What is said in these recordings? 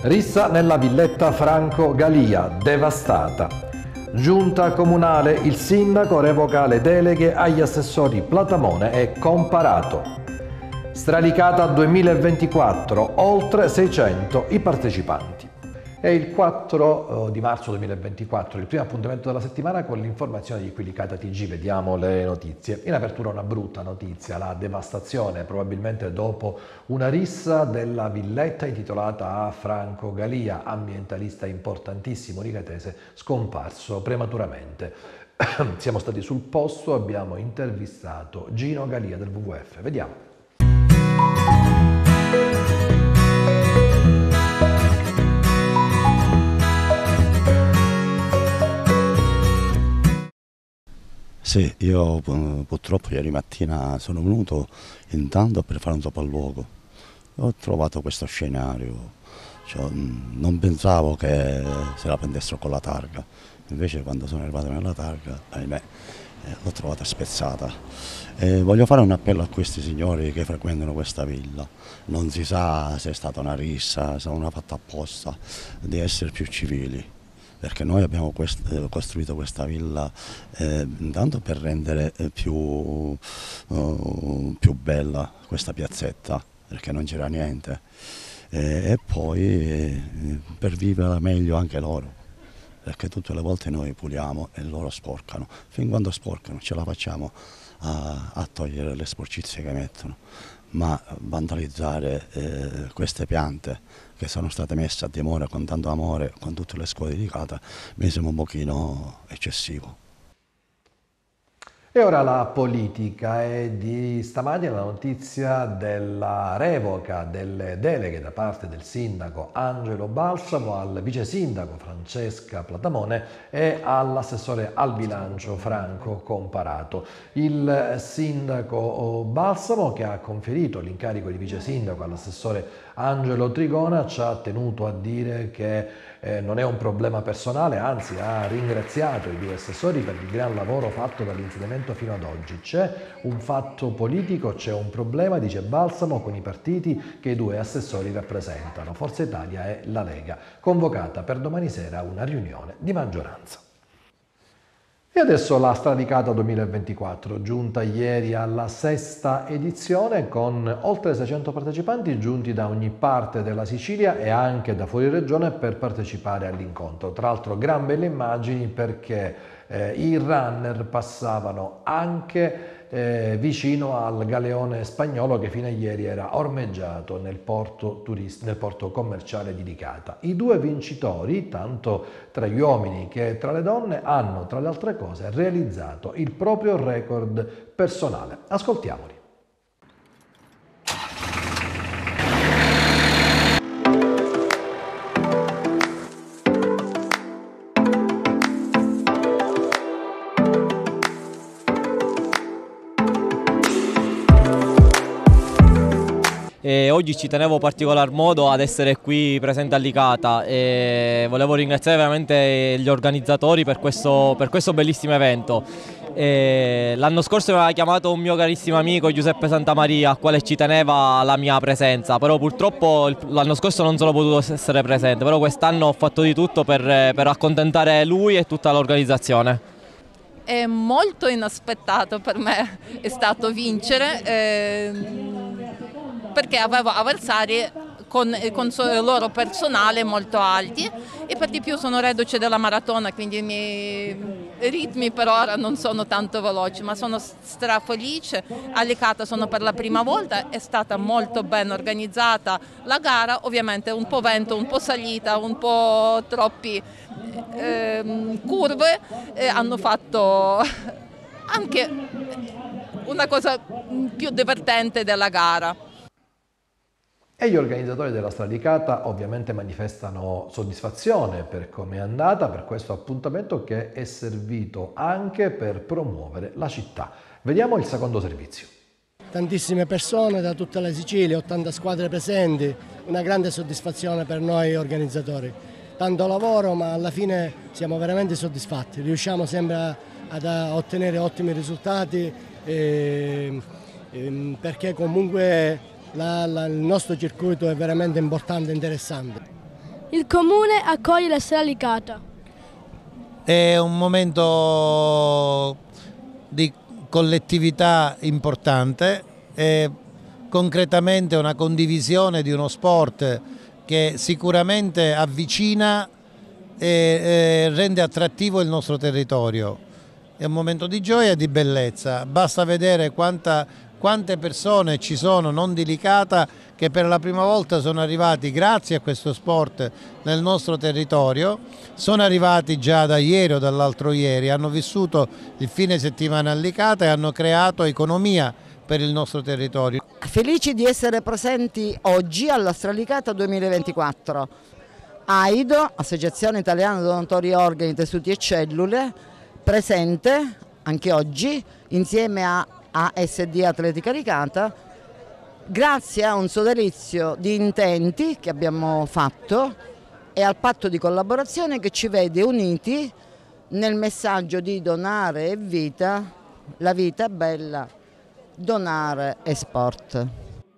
Rissa nella villetta Franco Galia, devastata. Giunta comunale, il sindaco revoca le deleghe agli assessori Platamone e Comparato. Stralicata 2024, oltre 600 i partecipanti. È il 4 di marzo 2024, il primo appuntamento della settimana con l'informazione di Quilicata TG. Vediamo le notizie. In apertura una brutta notizia, la devastazione, probabilmente dopo una rissa della villetta intitolata a Franco Galia, ambientalista importantissimo ricatese, scomparso prematuramente. Siamo stati sul posto, abbiamo intervistato Gino Galia del WWF. Vediamo. Sì, io purtroppo ieri mattina sono venuto intanto per fare un sopralluogo. Ho trovato questo scenario, cioè, non pensavo che se la prendessero con la targa, invece quando sono arrivato nella targa, ahimè, l'ho trovata spezzata. Voglio fare un appello a questi signori che frequentano questa villa. Non si sa se è stata una rissa, se è una fatta apposta, di essere più civili. Perché noi abbiamo costruito questa villa intanto per rendere più bella questa piazzetta, perché non c'era niente, e poi per vivere meglio anche loro, perché tutte le volte noi puliamo e loro sporcano. Fin quando sporcano ce la facciamo a togliere le sporcizie che mettono, ma vandalizzare queste piante che sono state messe a dimora con tanto amore, con tutte le scuole dedicate, mi sembra un pochino eccessivo. E ora la politica. È di stamattina la notizia della revoca delle deleghe da parte del sindaco Angelo Balsamo al vice sindaco Francesca Platamone e all'assessore al bilancio Franco Comparato. Il sindaco Balsamo, che ha conferito l'incarico di vice sindaco all'assessore Angelo Trigona, ci ha tenuto a dire che non è un problema personale, anzi ha ringraziato i due assessori per il gran lavoro fatto dall'insediamento fino ad oggi. C'è un fatto politico, c'è un problema, dice Balsamo, con i partiti che i due assessori rappresentano. Forza Italia e la Lega, convocata per domani sera una riunione di maggioranza. E adesso la Stralicata 2024, giunta ieri alla sesta edizione con oltre 600 partecipanti giunti da ogni parte della Sicilia e anche da fuori regione per partecipare all'incontro. Tra l'altro gran belle immagini perché i runner passavano anche vicino al galeone spagnolo che fino a ieri era ormeggiato nel porto commerciale di Licata. I due vincitori, tanto tra gli uomini che tra le donne, hanno tra le altre cose realizzato il proprio record personale. Ascoltiamoli. E oggi ci tenevo particolar modo ad essere qui presente a Licata e volevo ringraziare veramente gli organizzatori per questo bellissimo evento. L'anno scorso mi aveva chiamato un mio carissimo amico Giuseppe Santamaria, al quale ci teneva la mia presenza, però purtroppo l'anno scorso non sono potuto essere presente, però quest'anno ho fatto di tutto per accontentare lui e tutta l'organizzazione. È molto inaspettato per me, è stato vincere. Perché avevo avversari con loro personale molto alti e per di più sono reduce della maratona, quindi i miei ritmi per ora non sono tanto veloci, ma sono strafelice. A Licata sono per la prima volta, è stata molto ben organizzata la gara, ovviamente un po' vento, un po' salita, un po' troppi curve, hanno fatto anche una cosa più divertente della gara. E gli organizzatori della Stralicata ovviamente manifestano soddisfazione per come è andata, per questo appuntamento che è servito anche per promuovere la città. Vediamo il secondo servizio. Tantissime persone da tutta la Sicilia, 80 squadre presenti, una grande soddisfazione per noi organizzatori. Tanto lavoro, ma alla fine siamo veramente soddisfatti, riusciamo sempre ad ottenere ottimi risultati perché comunque il nostro circuito è veramente importante e interessante. Il comune accoglie la strada Licata. È un momento di collettività importante, è concretamente una condivisione di uno sport che sicuramente avvicina e rende attrattivo il nostro territorio. È un momento di gioia e di bellezza, basta vedere quante persone ci sono non di Licata che per la prima volta sono arrivati grazie a questo sport nel nostro territorio, sono arrivati già da ieri o dall'altro ieri, hanno vissuto il fine settimana a Licata e hanno creato economia per il nostro territorio. Felici di essere presenti oggi all'Astralicata 2024. AIDO, Associazione Italiana Donatori Organi, Tessuti e Cellule, presente anche oggi insieme a ASD Atletica Licata, grazie a un sodalizio di intenti che abbiamo fatto e al patto di collaborazione che ci vede uniti nel messaggio di donare vita, la vita è bella, donare è sport.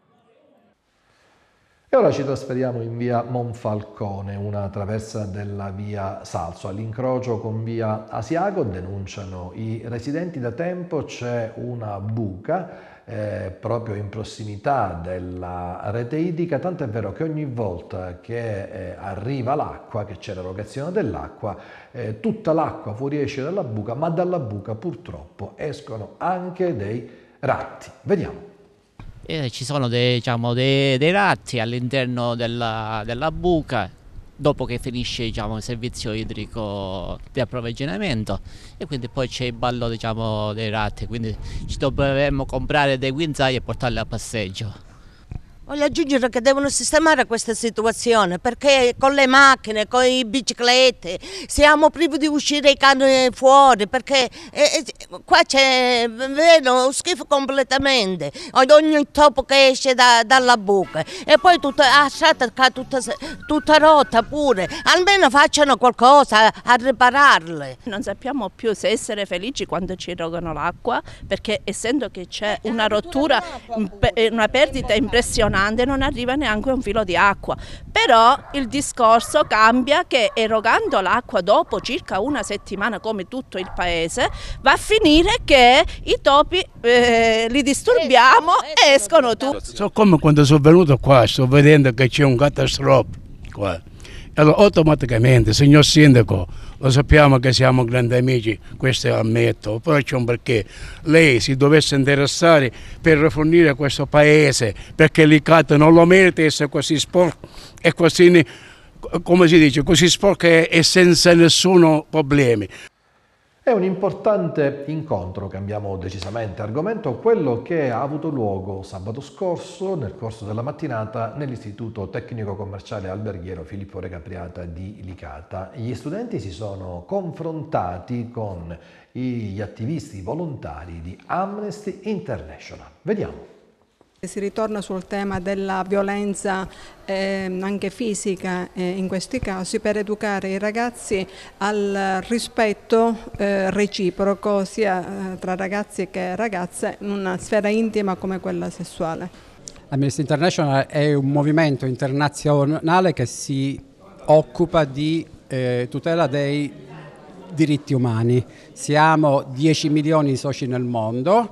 E ora ci trasferiamo in via Monfalcone, una traversa della via Salso. All'incrocio con via Asiago, denunciano i residenti, da tempo c'è una buca proprio in prossimità della rete idrica, tanto è vero che ogni volta che arriva l'acqua, che c'è l'erogazione dell'acqua, tutta l'acqua fuoriesce dalla buca, ma dalla buca purtroppo escono anche dei ratti. Vediamo. Ci sono dei ratti all'interno della buca dopo che finisce il servizio idrico di approvvigionamento, e quindi poi c'è il ballo dei ratti, quindi ci dovremmo comprare dei guinzai e portarli a passeggio. Voglio aggiungere che devono sistemare questa situazione, perché con le macchine, con le biciclette siamo privi di uscire i cani fuori, perché qua c'è uno schifo completamente, ogni topo che esce dalla buca, e poi tutta la strada tutta rotta pure, almeno facciano qualcosa a ripararle. Non sappiamo più se essere felici quando ci erogano l'acqua, perché essendo che c'è una rottura, una perdita impressionante, non arriva neanche un filo di acqua. Però il discorso cambia che erogando l'acqua dopo circa una settimana, come tutto il paese, va a finire che i topi li disturbiamo e escono tutti. So come quando sono venuto qua, sto vedendo che c'è un catastrofe qua. Allora automaticamente, signor Sindaco, lo sappiamo che siamo grandi amici, questo ammetto, però c'è un perché. Lei si dovesse interessare per rifornire questo paese, perché Licata non lo merita essere così sporco e così, come si dice, così sporco e senza nessun problema. È un importante incontro, cambiamo decisamente argomento, quello che ha avuto luogo sabato scorso nel corso della mattinata nell'Istituto Tecnico Commerciale Alberghiero Filippo Re Capriata di Licata. Gli studenti si sono confrontati con gli attivisti volontari di Amnesty International. Vediamo. Si ritorna sul tema della violenza anche fisica in questi casi, per educare i ragazzi al rispetto reciproco sia tra ragazzi che ragazze in una sfera intima come quella sessuale. Amnesty International è un movimento internazionale che si occupa di tutela dei diritti umani. Siamo 10 milioni di soci nel mondo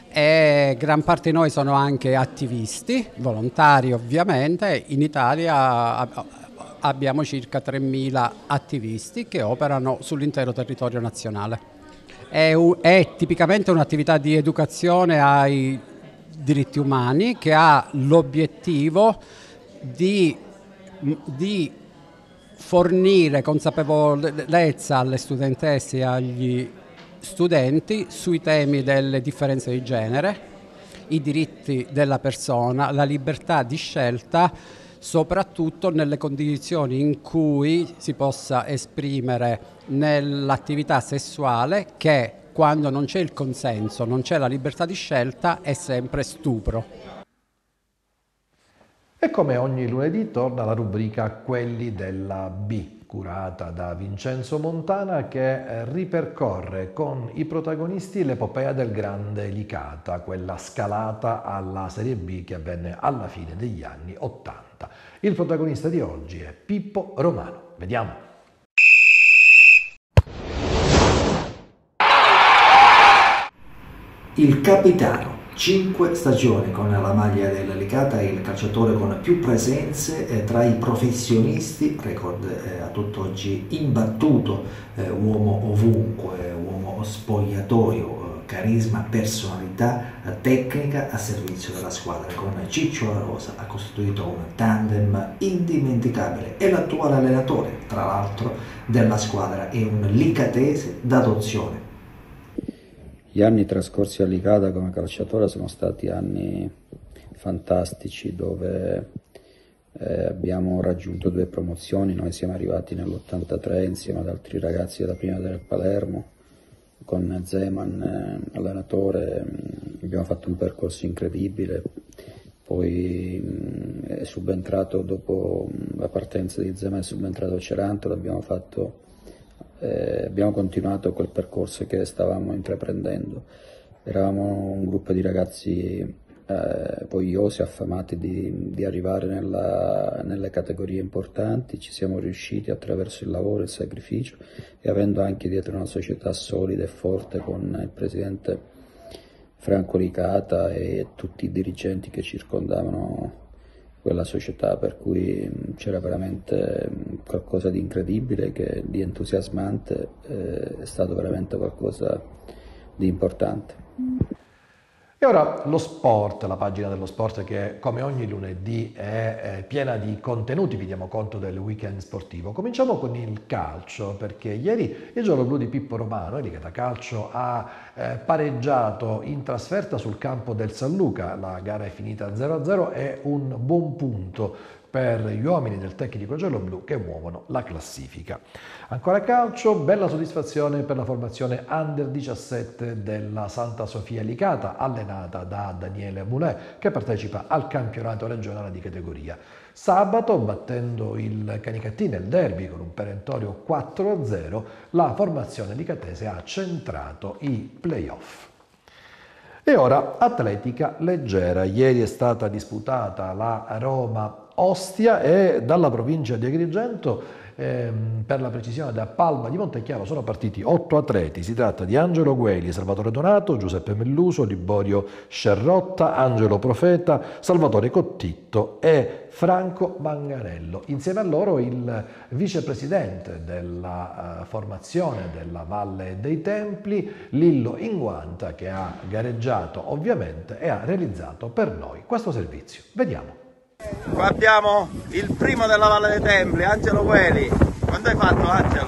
e gran parte di noi sono anche attivisti, volontari ovviamente. In Italia abbiamo circa 3.000 attivisti che operano sull'intero territorio nazionale. È tipicamente un'attività di educazione ai diritti umani che ha l'obiettivo di fornire consapevolezza alle studentesse e agli studenti sui temi delle differenze di genere, i diritti della persona, la libertà di scelta, soprattutto nelle condizioni in cui si possa esprimere nell'attività sessuale, che quando non c'è il consenso, non c'è la libertà di scelta, è sempre stupro. E come ogni lunedì torna la rubrica Quelli della B, curata da Vincenzo Montana, che ripercorre con i protagonisti l'epopea del grande Licata, quella scalata alla Serie B che avvenne alla fine degli anni '80. giornata. Il protagonista di oggi è Pippo Romano. Vediamo. Il capitano, 5 stagioni con la maglia della Licata, il calciatore con più presenze tra i professionisti, record a tutt'oggi imbattuto, uomo ovunque, uomo spogliatoio, carisma, personalità, tecnica a servizio della squadra. Con Ciccio La Rosa ha costituito un tandem indimenticabile. È l'attuale allenatore, tra l'altro, della squadra, è un licatese d'adozione. Gli anni trascorsi a Licata come calciatore sono stati anni fantastici, dove abbiamo raggiunto 2 promozioni. Noi siamo arrivati nell'83 insieme ad altri ragazzi della prima del Palermo, con Zeman allenatore. Abbiamo fatto un percorso incredibile, poi è subentrato, dopo la partenza di Zeman, è subentrato Cerantola. Abbiamo continuato quel percorso che stavamo intraprendendo. Eravamo un gruppo di ragazzi vogliosi, affamati di arrivare nelle categorie importanti. Ci siamo riusciti attraverso il lavoro e il sacrificio, e avendo anche dietro una società solida e forte con il presidente Franco Licata e tutti i dirigenti che circondavano quella società, per cui c'era veramente qualcosa di incredibile, di entusiasmante, è stato veramente qualcosa di importante. E ora lo sport, la pagina dello sport che come ogni lunedì è piena di contenuti, vi diamo conto del weekend sportivo. Cominciamo con il calcio, perché ieri il gialloblu di Pippo Romano, il Licata Calcio, ha pareggiato in trasferta sul campo del San Luca. La gara è finita 0-0, è un buon punto per gli uomini del tecnico gialloblu che muovono la classifica. Ancora calcio, bella soddisfazione per la formazione Under 17 della Santa Sofia Licata, allenata da Daniele Moulet, che partecipa al campionato regionale di categoria. Sabato, battendo il Canicattì nel derby con un perentorio 4-0, la formazione licatese ha centrato i play-off. E ora atletica leggera. Ieri è stata disputata la Roma-Ostia e dalla provincia di Agrigento, per la precisione da Palma di Montechiaro, sono partiti 8 atleti. Si tratta di Angelo Gueli, Salvatore Donato, Giuseppe Melluso, Liborio Scerrotta, Angelo Profeta, Salvatore Cottitto e Franco Manganello. Insieme a loro il vicepresidente della formazione della Valle dei Templi, Lillo Inguanta, che ha gareggiato ovviamente e ha realizzato per noi questo servizio. Vediamo. Qua abbiamo il primo della Valle dei Templi, Angelo Gueli. Quanto hai fatto, Angelo?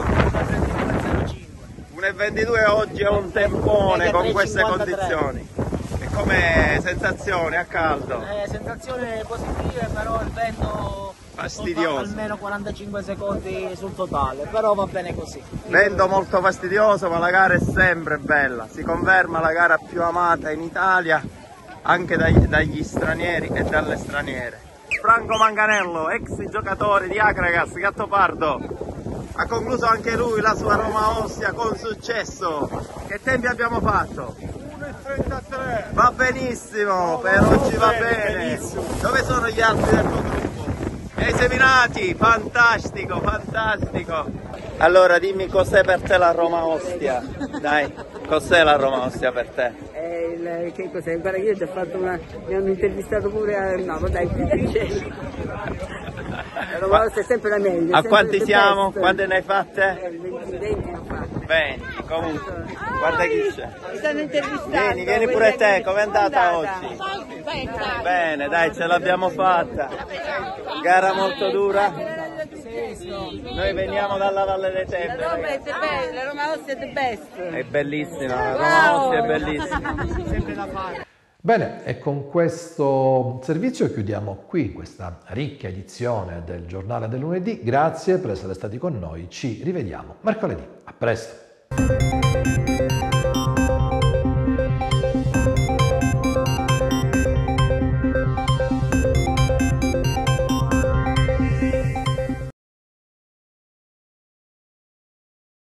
1,22 oggi è un tempone con queste condizioni. E come sensazioni a caldo? Sensazioni positive, però il vento fastidioso. Almeno 45 secondi sul totale, però va bene così. Vento molto fastidioso, ma la gara è sempre bella. Si conferma la gara più amata in Italia anche dagli stranieri e dalle straniere. Franco Manganello, ex giocatore di Akragas Gattopardo, ha concluso anche lui la sua Roma Ostia con successo. Che tempi abbiamo fatto? 1,33. Va benissimo, per oggi va bene. Dove sono gli altri del tuo gruppo? Hai seminati? Fantastico, fantastico. Allora dimmi, cos'è per te la Roma Ostia? Dai, cos'è la Roma Ostia per te? Che cos'è? Guarda, io ho già fatto mi hanno intervistato pure a... No, dai, la Roma Ostia è sempre la meglio. A quanti siamo? Quante ne hai fatte? 20 ne ho fatte. 20, comunque, guarda chi c'è. Mi stanno intervistando. Vieni pure te, com'è andata oggi? Bene, dai, ce l'abbiamo fatta. Gara molto dura. Noi veniamo dalla Valle dei Templi. La Roma è bella, la Roma Ostia è the best. È bellissima, la Roma Ostia è bellissima. Sempre da fare. Bene, e con questo servizio chiudiamo qui questa ricca edizione del Giornale del Lunedì. Grazie per essere stati con noi, ci rivediamo mercoledì. A presto!